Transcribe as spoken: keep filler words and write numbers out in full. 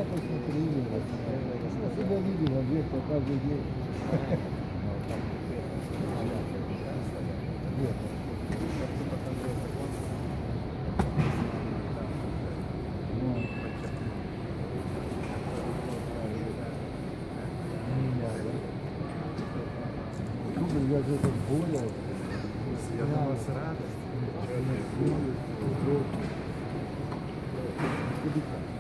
посмотрели. Я себя видел, объекты каждый день. Я же это болел. Я думаю, с радостью.